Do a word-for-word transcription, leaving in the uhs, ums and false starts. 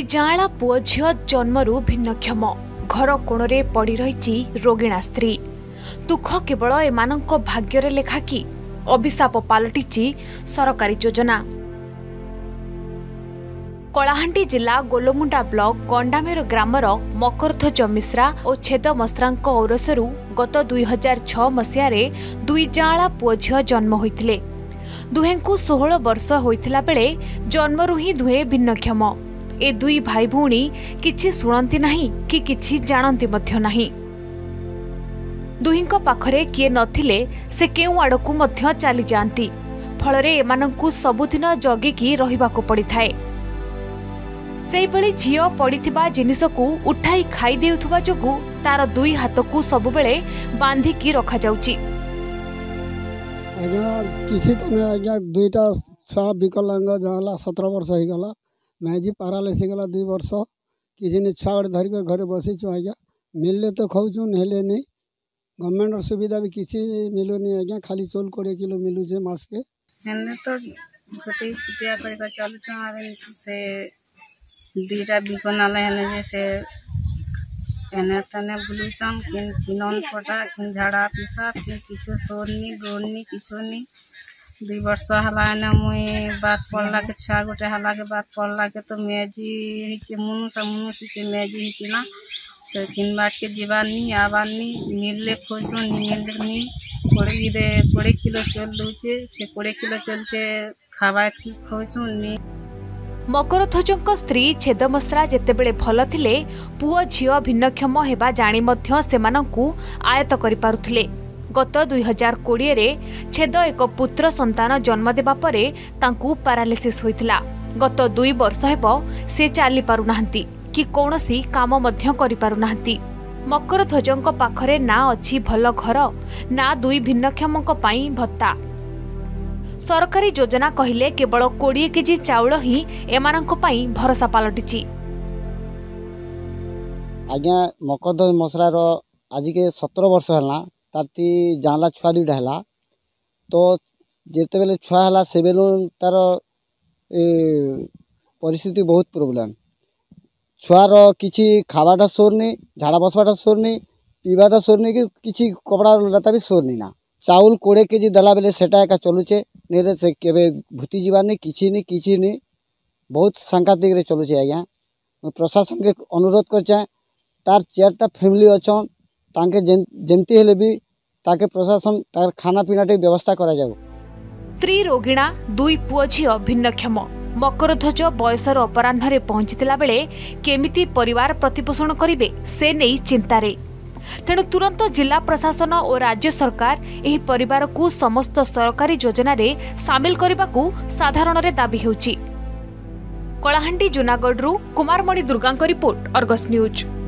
दुई जाँला पुओ झियो जन्मरू भिन्नक्षम घर कोणरे पड़ी रही रोगिणा स्त्री दुख केवल एमानंको भाग्ୟରେ लेखा कि अभिशाप पलटिची सरकारी योजना। कलाहांडी जिला गोलमुंडा ब्लॉक गंडामेर ग्रामर मकरध्वज मिश्रा और छेद मस्रांक औरसरू गत दुई हजार छह मसीह दुई जाँला पुओ झियो जन्म होइथिले। दुहेंकु सोलह वर्ष होइथिला बेले जन्मरू ही दुहे भिन्नक्षम। ए दुई भाई भौणी किछि शुणती नाही कि किछि जानती मध्य नाही। दुहिंक पाखरे किए नथिले से केउ आड़कू मध्य चली जाती फलरे एमानंकु सबुदिन जगिकी रहिबाको पड़िथाए। सेहिभଳି झियो पड़िथिबा जिनिसकु उठाई खाई देउथुबा जोगु तार दुई हाथकु सबुबेले बांधिकी रखा जाउची। आज्ञा किछि तो नै आज्ञा दुईटा छुआ विकलांग जाला सत्रह वर्ष हो गला मैजी पारालिसिस गला दुई वर्ष किछि ने छुआ गड धरि के घरे बसी छु आज्ञा मिलले तो खाउछु नेले नै गवर्नमेंट सुविधा भी किछि मिलुनी आज्ञा खाली चोल कोड़े किलो मिलु जे मास के हमने तो गोटे कुटिया कर का चालू छु आवे से दुईटा बिकनाले हने जैसे एने तने बुलुचन किन किनन पटा किन झाड़ा पिसा किन किछु सोरनी गोरनी किछु नी दुई वर्ष हला ने मुई बात पड़ला के छा गोटे हला के बात पड़ला के तो मेजी हिचे मुनु समनु से मेजी हिचना से किन बाट के जीवानी आवानी मिलले खोजो नी मिलनी कोड़ी दे कोड़ी किलो चल दूचे से कोड़ी किलो चल के खावा थी खोजो नी। मकरध्वजक स्त्री छेदमस्रा जेतेबेले भल थिले पुओ झियो भिन्नक्षम हेबा जानी मध्य सेमानंकु आयत करि पारुथिले। गत दुई हजार कोड़े रे छेद एक पुत्र संतान जन्म देबा परे तांकु पैरालिसिस होइतिला। गत दुई वर्ष हेबो से चाली पारु नाहंती कि कौनसी काम मध्य करि पारु नाहंती। मकरध्वजक पाखरे ना अछि भल घर ना दुई भिन्नक्षमक पई भत्ता। सरकारी योजना कहिले केवल कोड़े केजी चाउल ही एमानंको पई भरोसा पलटिची। आज्ञा मकरध्वज मसरार आज के सत्रह वर्ष है तारती जाँला छुआ दुईटा है तो जिते बेले छुआ है से बेलू तार परिस्थिति बहुत प्रोब्लेम छुआर किसी खावाटा सोरनी झाड़ा बसवाटा सोरनी पीवाटा सोरनी कि किसी कपड़ा लता भी सोरनी ना चाउल कोड़े केजी देला बेले सेटा एका चलुचे नहीं से केबे भूति जीवार नहीं किसी नहीं किसी नहीं बहुत सांघातिक रे चलुचे। आज्ञा प्रशासन के अनुरोध कर चाहे तार चारटा फैमिली अच्छन ताके जेमती हेले भी ताके प्रशासन तार खाना पीना टे व्यवस्था करा जाओ। स्त्री रोगिणा दुई पुओ झियो भिन्नक्षम मकरध्वज बयसर अपराह्न पहुंचीला बेले केमिति परिवार प्रतिपोषण करिवे से नहीं चिंतारे। तेणु तुरंत जिला प्रशासन और राज्य सरकार एही परिवार को समस्त सरकारी योजना रे सामिल करने को साधारण रे दाबी हेउची। Kalahandi Junagarh Kumarmani Durga report Argus news.